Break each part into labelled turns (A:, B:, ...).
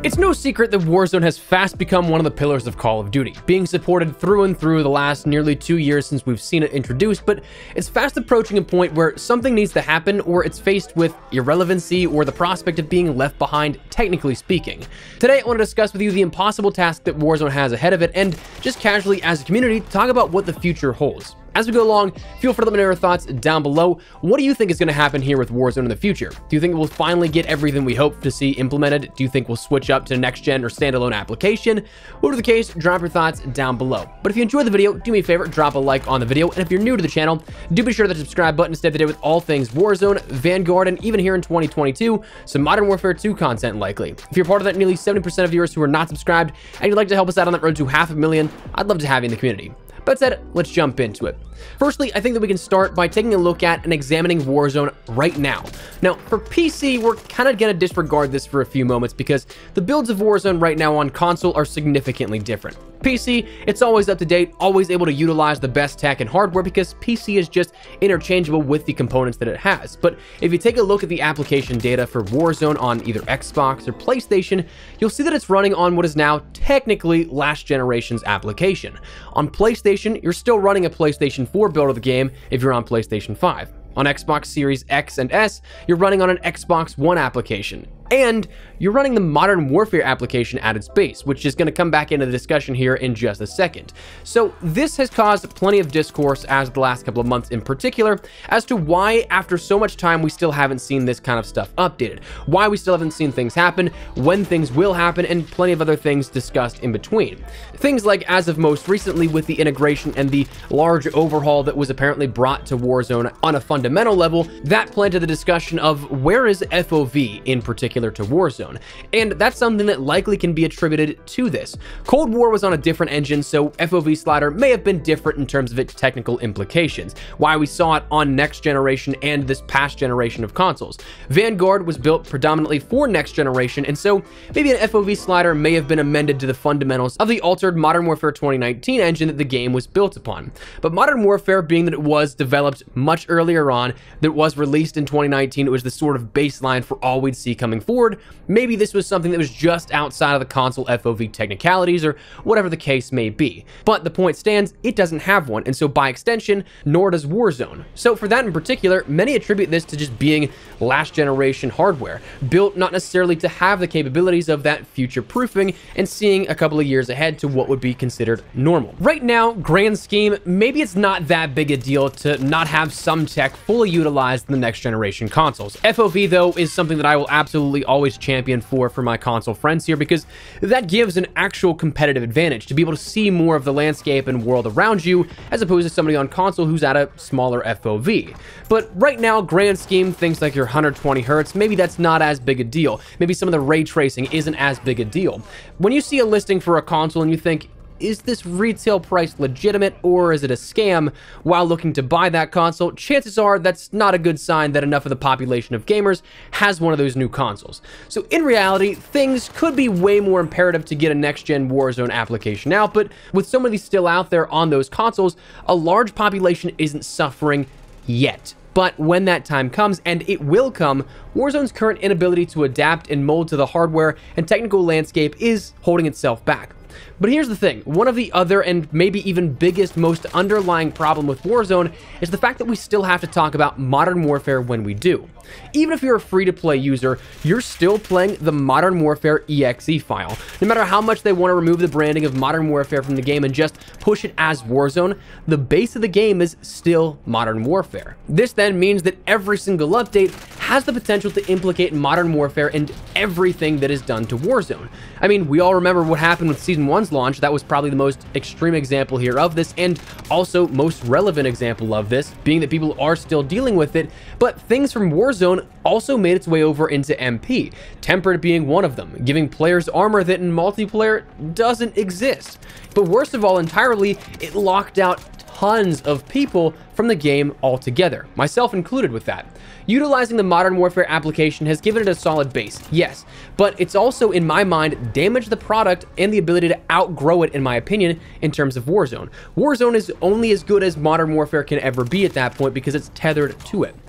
A: It's no secret that Warzone has fast become one of the pillars of Call of Duty, being supported through and through the last nearly 2 years since we've seen it introduced, but it's fast approaching a point where something needs to happen or it's faced with irrelevancy or the prospect of being left behind, technically speaking. Today, I want to discuss with you the impossible task that Warzone has ahead of it and just casually as a community, talk about what the future holds. As we go along, feel free to let me know your thoughts down below. What do you think is going to happen here with Warzone in the future? Do you think we'll finally get everything we hope to see implemented? Do you think we'll switch up to next-gen or standalone application? Whatever the case, drop your thoughts down below. But if you enjoyed the video, do me a favor, drop a like on the video. And if you're new to the channel, do be sure to hit the subscribe button to stay up to date with all things Warzone, Vanguard, and even here in 2022, some Modern Warfare 2 content likely. If you're part of that nearly 70% of viewers who are not subscribed and you'd like to help us out on that road to 500,000, I'd love to have you in the community. But that said, let's jump into it. Firstly, I think that we can start by taking a look at and examining Warzone right now. Now, for PC, we're kind of going to disregard this for a few moments because the builds of Warzone right now on console are significantly different. PC, it's always up to date, always able to utilize the best tech and hardware because PC is just interchangeable with the components that it has. But if you take a look at the application data for Warzone on either Xbox or PlayStation, you'll see that it's running on what is now technically last generation's application. On PlayStation, you're still running a PlayStation 4 build of the game if you're on PlayStation 5. On Xbox Series X and S, you're running on an Xbox One application. And you're running the Modern Warfare application at its base, which is going to come back into the discussion here in just a second. So this has caused plenty of discourse as the last couple of months in particular as to why after so much time we still haven't seen this kind of stuff updated, why we still haven't seen things happen, when things will happen, and plenty of other things discussed in between. Things like as of most recently with the integration and the large overhaul that was apparently brought to Warzone on a fundamental level, that planted the discussion of where is FOV in particular to Warzone, and that's something that likely can be attributed to this. Cold War was on a different engine, so FOV slider may have been different in terms of its technical implications, why we saw it on next generation and this past generation of consoles. Vanguard was built predominantly for next generation, and so maybe an FOV slider may have been amended to the fundamentals of the altered Modern Warfare 2019 engine that the game was built upon. But Modern Warfare, being that it was developed much earlier on, that it was released in 2019, it was the sort of baseline for all we'd see coming forward. Maybe this was something that was just outside of the console FOV technicalities or whatever the case may be. But the point stands, it doesn't have one, and so by extension, nor does Warzone. So for that in particular, many attribute this to just being last generation hardware, built not necessarily to have the capabilities of that future proofing and seeing a couple of years ahead to what would be considered normal. Right now, grand scheme, maybe it's not that big a deal to not have some tech fully utilized in the next generation consoles. FOV though is something that I will absolutely always champion for my console friends here because that gives an actual competitive advantage to be able to see more of the landscape and world around you as opposed to somebody on console who's at a smaller FOV. But right now, grand scheme, things like your 120 hertz, maybe that's not as big a deal. Maybe some of the ray tracing isn't as big a deal. When you see a listing for a console and you think, is this retail price legitimate or is it a scam while looking to buy that console, chances are that's not a good sign that enough of the population of gamers has one of those new consoles. So in reality, things could be way more imperative to get a next-gen Warzone application out, but with so many still out there on those consoles, a large population isn't suffering yet. But when that time comes, and it will come, Warzone's current inability to adapt and mold to the hardware and technical landscape is holding itself back. But here's the thing, one of the other and maybe even biggest, most underlying problem with Warzone is the fact that we still have to talk about Modern Warfare when we do. Even if you're a free-to-play user, you're still playing the Modern Warfare exe file. No matter how much they want to remove the branding of Modern Warfare from the game and just push it as Warzone, the base of the game is still Modern Warfare. This then means that every single update has the potential to implicate Modern Warfare and everything that is done to Warzone. I mean, we all remember what happened with Season 1's launch. That was probably the most extreme example here of this, and also most relevant example of this, being that people are still dealing with it, but things from Warzone also made its way over into MP, Tempered being one of them, giving players armor that in multiplayer doesn't exist. But worst of all entirely, it locked out tons of people from the game altogether, myself included with that. Utilizing the Modern Warfare application has given it a solid base, yes, but it's also, in my mind, damaged the product and the ability to outgrow it, in my opinion, in terms of Warzone. Warzone is only as good as Modern Warfare can ever be at that point because it's tethered to it.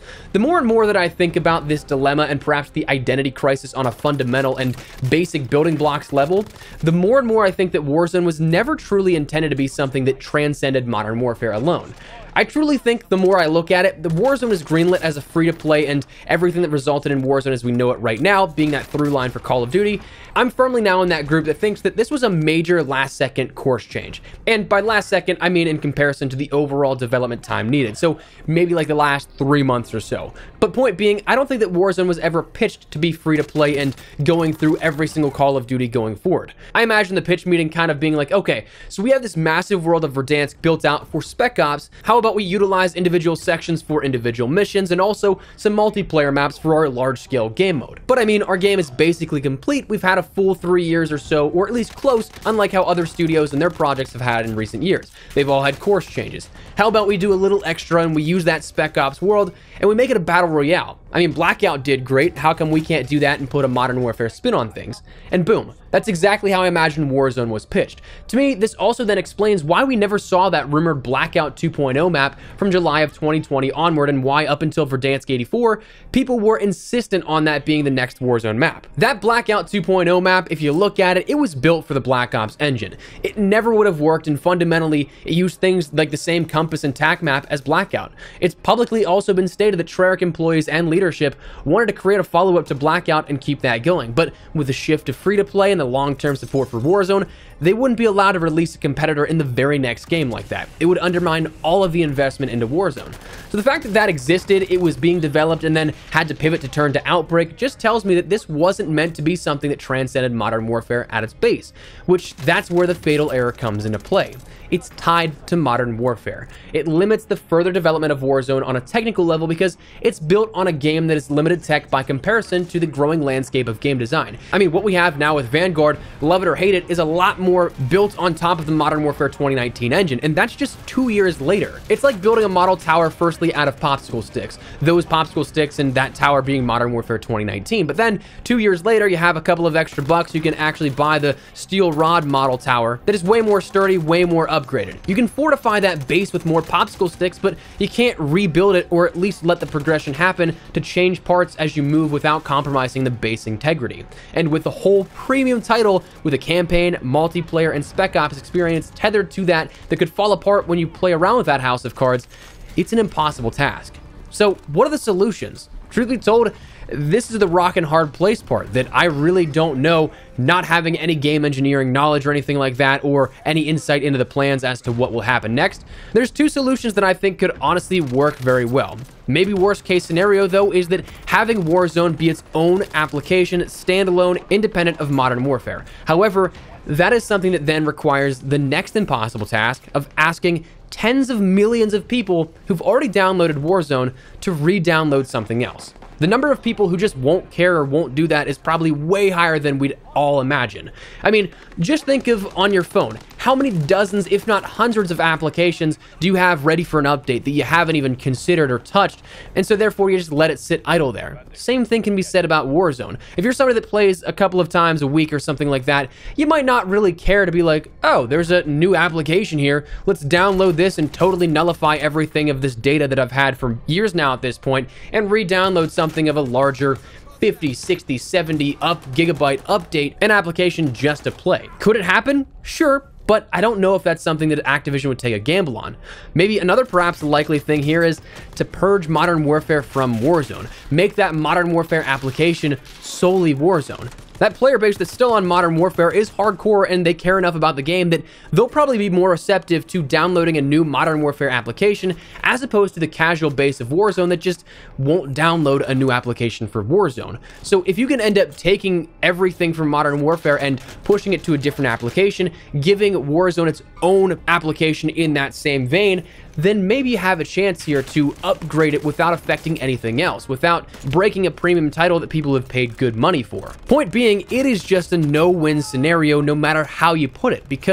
A: The more and more that I think about this dilemma and perhaps the identity crisis on a fundamental and basic building blocks level, the more and more I think that Warzone was never truly intended to be something that transcended Modern Warfare alone. I truly think the more I look at it, the Warzone is greenlit as a free-to-play, and everything that resulted in Warzone as we know it right now, being that through line for Call of Duty, I'm firmly now in that group that thinks that this was a major last-second course change. And by last second, I mean in comparison to the overall development time needed, so maybe like the last 3 months or so. But point being, I don't think that Warzone was ever pitched to be free-to-play and going through every single Call of Duty going forward. I imagine the pitch meeting kind of being like, okay, so we have this massive world of Verdansk built out for Spec Ops, how about we utilize individual sections for individual missions and also some multiplayer maps for our large-scale game mode. But I mean, our game is basically complete. We've had a full 3 years or so, or at least close, unlike how other studios and their projects have had in recent years. They've all had course changes. How about we do a little extra and we use that Spec Ops world and we make it a battle royale? I mean, Blackout did great. How come we can't do that and put a Modern Warfare spin on things? And boom, that's exactly how I imagine Warzone was pitched. To me, this also then explains why we never saw that rumored Blackout 2.0 map from July of 2020 onward, and why up until Verdansk 84, people were insistent on that being the next Warzone map. That Blackout 2.0 map, if you look at it, it was built for the Black Ops engine. It never would have worked, and fundamentally, it used things like the same compass and tac map as Blackout. It's publicly also been stated that Treyarch employees and leadership wanted to create a follow-up to Blackout and keep that going, but with the shift to free-to-play and the long-term support for Warzone, they wouldn't be allowed to release a competitor in the very next game like that. It would undermine all of the investment into Warzone. So the fact that that existed, it was being developed, and then had to pivot to turn to Outbreak just tells me that this wasn't meant to be something that transcended Modern Warfare at its base, which that's where the fatal error comes into play. It's tied to Modern Warfare. It limits the further development of Warzone on a technical level because it's built on a game that is limited tech by comparison to the growing landscape of game design. I mean, what we have now with Vanguard, love it or hate it, is a lot more built on top of the Modern Warfare 2019 engine, and that's just 2 years later. It's like building a model tower firstly out of popsicle sticks, those popsicle sticks and that tower being Modern Warfare 2019, but then 2 years later you have a couple of extra bucks, you can actually buy the steel rod model tower that is way more sturdy, way more upgraded. You can fortify that base with more popsicle sticks, but you can't rebuild it, or at least let the progression happen to change parts as you move without compromising the base integrity. And with the whole premium title with a campaign, multiplayer, and Spec Ops experience tethered to that could fall apart when you play around with that house of cards, it's an impossible task. So what are the solutions? Truth be told, this is the rock and hard place part that I really don't know, not having any game engineering knowledge or anything like that, or any insight into the plans as to what will happen next. There's two solutions that I think could honestly work very well. Maybe worst case scenario though is that having Warzone be its own application, standalone, independent of Modern Warfare. However, that is something that then requires the next impossible task of asking tens of millions of people who've already downloaded Warzone to re-download something else. The number of people who just won't care or won't do that is probably way higher than we'd all imagine. I mean, just think of on your phone, how many dozens, if not hundreds of applications do you have ready for an update that you haven't even considered or touched, and so therefore you just let it sit idle there. Same thing can be said about Warzone. If you're somebody that plays a couple of times a week or something like that, you might not really care to be like, oh, there's a new application here, let's download this and totally nullify everything of this data that I've had for years now at this point, and re-download something of a larger 50, 60, 70 gigabyte update an application just to play. Could it happen? Sure, but I don't know if that's something that Activision would take a gamble on. Maybe another perhaps likely thing here is to purge Modern Warfare from Warzone. Make that Modern Warfare application solely Warzone. That player base that's still on Modern Warfare is hardcore, and they care enough about the game that they'll probably be more receptive to downloading a new Modern Warfare application as opposed to the casual base of Warzone that just won't download a new application for Warzone. So if you can end up taking everything from Modern Warfare and pushing it to a different application, giving Warzone its own application in that same vein, then maybe you have a chance here to upgrade it without affecting anything else, without breaking a premium title that people have paid good money for. Point being, it is just a no-win scenario no matter how you put it, because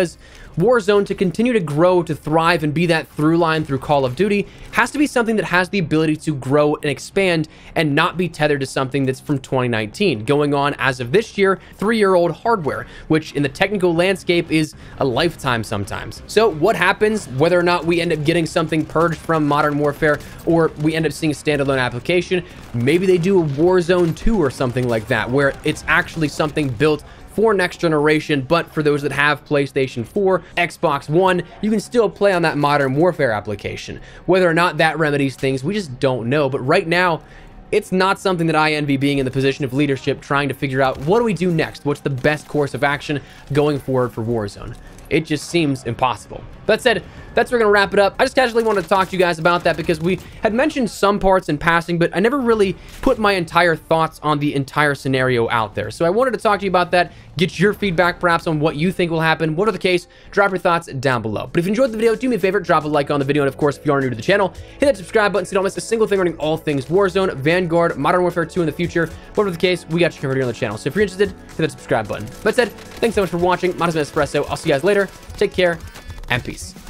A: Warzone, to continue to grow, to thrive, and be that through line through Call of Duty, has to be something that has the ability to grow and expand and not be tethered to something that's from 2019, going on as of this year, 3-year-old hardware, which in the technical landscape is a lifetime sometimes. So what happens, whether or not we end up getting something purged from Modern Warfare, or we end up seeing a standalone application, maybe they do a Warzone 2 or something like that, where it's actually something built for next generation, but for those that have PlayStation 4, Xbox One, you can still play on that Modern Warfare application. Whether or not that remedies things, we just don't know. But right now, it's not something that I envy, being in the position of leadership, trying to figure out what do we do next? What's the best course of action going forward for Warzone? It just seems impossible. That said, that's where we're gonna wrap it up. I just casually wanted to talk to you guys about that because we had mentioned some parts in passing, but I never really put my entire thoughts on the entire scenario out there. So I wanted to talk to you about that, get your feedback perhaps on what you think will happen. Whatever the case, drop your thoughts down below. But if you enjoyed the video, do me a favor, drop a like on the video. And of course, if you are new to the channel, hit that subscribe button so you don't miss a single thing regarding all things Warzone, Vanguard, Modern Warfare 2 in the future. Whatever the case, we got you covered here on the channel. So if you're interested, hit that subscribe button. That said, thanks so much for watching. My name is Espresso. I'll see you guys later. Take care and peace.